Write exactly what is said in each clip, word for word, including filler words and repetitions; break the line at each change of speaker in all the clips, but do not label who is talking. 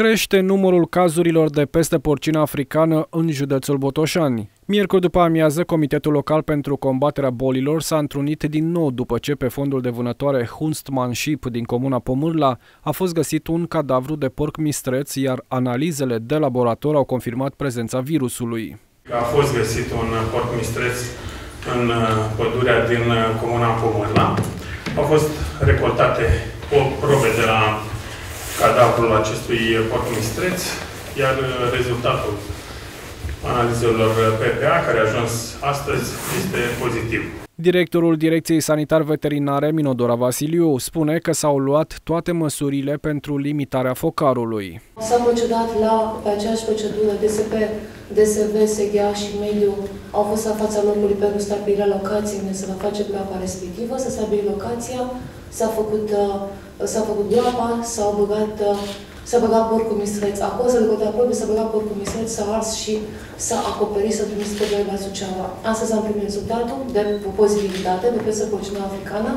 Crește numărul cazurilor de peste porcină africană în județul Botoșani. Miercuri după amiază, Comitetul Local pentru Combaterea Bolilor s-a întrunit din nou după ce pe fondul de vânătoare Hunstmanship din comuna Pomârla a fost găsit un cadavru de porc mistreț, iar analizele de laborator au confirmat prezența virusului.
A fost găsit un porc mistreț în pădurea din comuna Pomârla. Au fost recoltate probe de la cadavrul acestui porc mistreț, iar rezultatul analizelor P P A, care a ajuns astăzi, este pozitiv.
Directorul Direcției Sanitar-Veterinare, Minodora Vasiliu, spune că s-au luat toate măsurile pentru limitarea focarului.
S-a procedat la pe aceeași procedură D S P, D S V, S G A și Mediu. Au fost la fața locului pentru stabilirea locației unde se va face groapa respectivă, să stabili locația, s-a făcut, s-a făcut groapa, s-au băgat S-a băgat porcul mistreț acolo, s-a recoltat porcul, s-a băgat porcul mistreț, s-a ars și s-a acoperit, s-a trimis pe la Suceava. Astăzi am primit rezultatul de pozitivitate pe pesă porcină africană.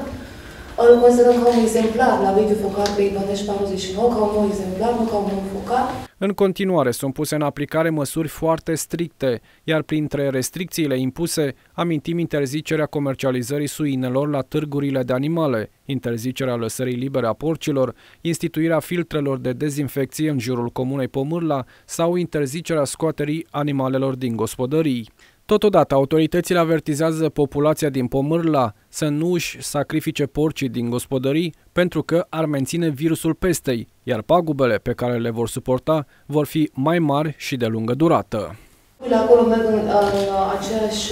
Îl considerăm ca un exemplar la vechiul focar pe Ivanești patruzeci și nouă, ca un nou exemplar, nu ca un nou focar.
În continuare sunt puse în aplicare măsuri foarte stricte, iar printre restricțiile impuse amintim interzicerea comercializării suinelor la târgurile de animale, interzicerea lăsării libere a porcilor, instituirea filtrelor de dezinfecție în jurul comunei Pomârla sau interzicerea scoaterii animalelor din gospodării. Totodată, autoritățile avertizează populația din Pomârla să nu își sacrifice porcii din gospodării pentru că ar menține virusul pestei, iar pagubele pe care le vor suporta vor fi mai mari și de lungă durată.
Acolo merg în, în, aceeași,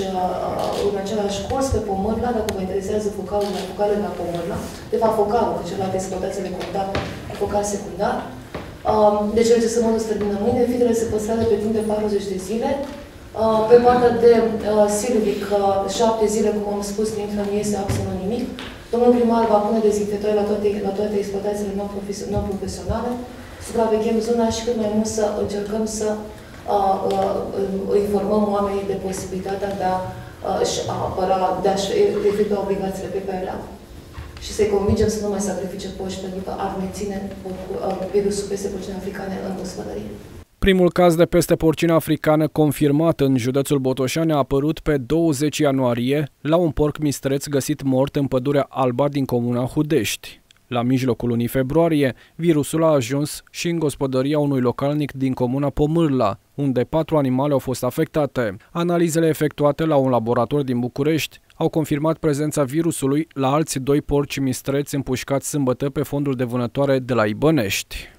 în același curs pe Pomârla, dacă vă interesează focarul, focarul la Pomârla, de fapt focarul, că celălalt exploatație de contact cu focar secundar. Deci registrământul se termină mâine, fitele se păstrează pe timp de patruzeci de zile. Pe partea de uh, silvic, uh, șapte zile, cum am spus, nu este absolut nimic. Domnul primar va pune dezinfectoare la toate, la toate exploatațiile non-profesionale, supraveghem zona și cât mai mult să încercăm să uh, uh, informăm oamenii de posibilitatea de a-și uh, apăra, de a-și efectua obligațiile pe care le au. Și să-i convingem să nu mai sacrifice porci, pentru că ar menține virusul peste porcine africane în gospodărie.
Primul caz de peste porcină africană confirmat în județul Botoșani a apărut pe douăzeci ianuarie la un porc mistreț găsit mort în pădurea Alba din comuna Hudești. La mijlocul lunii februarie, virusul a ajuns și în gospodăria unui localnic din comuna Pomârla, unde patru animale au fost afectate. Analizele efectuate la un laborator din București au confirmat prezența virusului la alți doi porci mistreți împușcați sâmbătă pe fondul de vânătoare de la Ibănești.